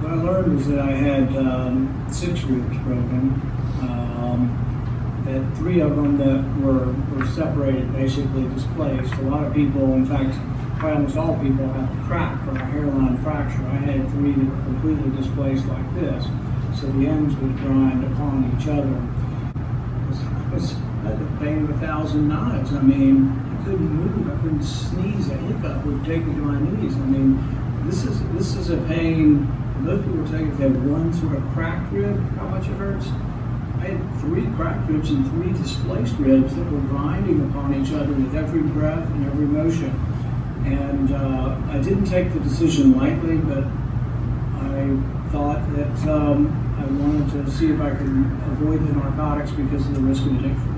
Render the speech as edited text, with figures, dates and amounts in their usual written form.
What I learned was that I had 6 ribs broken. That 3 of them that were separated, basically displaced. A lot of people, in fact, probably almost all people, have a crack or a hairline fracture. I had 3 that were completely displaced like this, so the ends would grind upon each other. I had the pain of 1,000 knives. I mean, I couldn't move. I couldn't sneeze. A hiccup would take me to my knees. I mean, this is a pain. Most people were saying if they had 1 sort of cracked rib, how much it hurts. I had 3 cracked ribs and 3 displaced ribs that were grinding upon each other with every breath and every motion. And I didn't take the decision lightly, but I thought that I wanted to see if I could avoid the narcotics because of the risk of addiction.